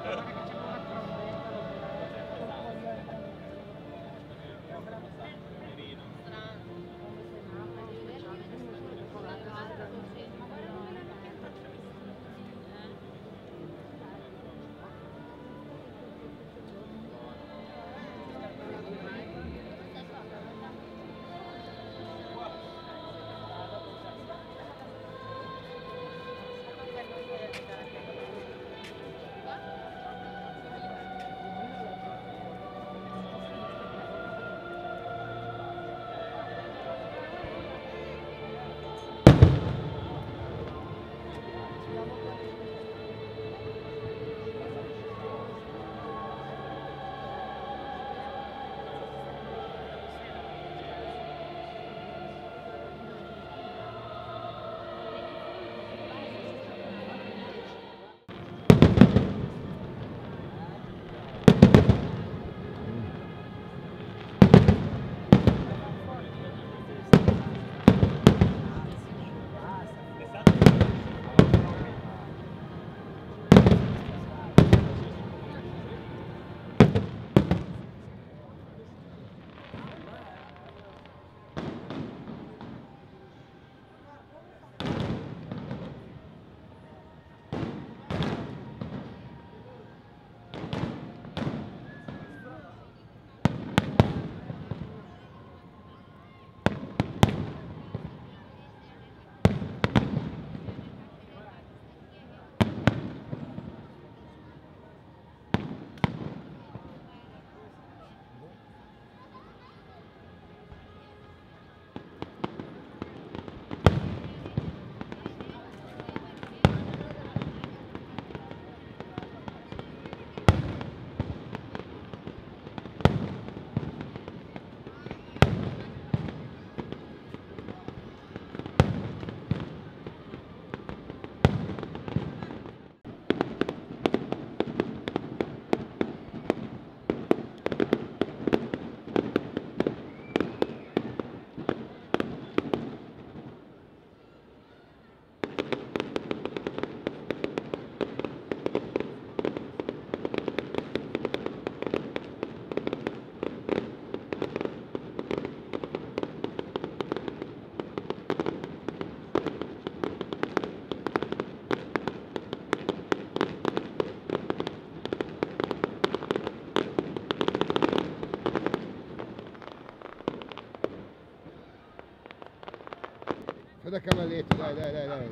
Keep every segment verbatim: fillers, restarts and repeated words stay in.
Da cavalletto, dai, dai, dai, dai.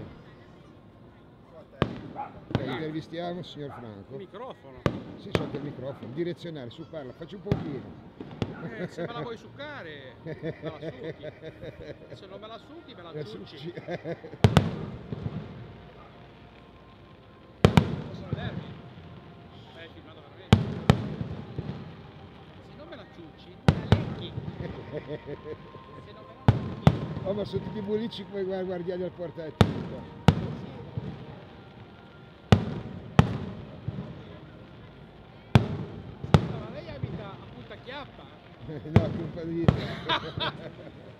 Dai, intervistiamo il signor Franco. Il microfono? Sì, sotto il microfono, direzionale, su parla, facci un pochino. Eh, se me la vuoi succare, me la succhi. Se non me la succhi, me la, la ciucci. Posso vedermi? Hai filmato veramente? Se non me la ciucci, me la lecchi. Se non me la lecchi. Oh, ma sono tutti buonici come i guardiani al portatinta. Ma lei abita a Punta Chiappa? No, a Comune di Genova.